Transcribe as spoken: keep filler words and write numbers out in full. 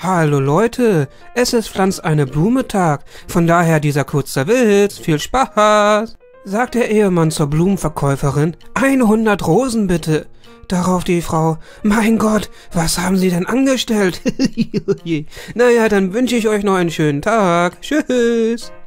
Hallo Leute, es ist Pflanz eine Blume Tag, von daher dieser kurze Witz, viel Spaß, sagt der Ehemann zur Blumenverkäuferin, hundert Rosen bitte. Darauf die Frau, mein Gott, was haben Sie denn angestellt? Naja, dann wünsche ich euch noch einen schönen Tag, tschüss.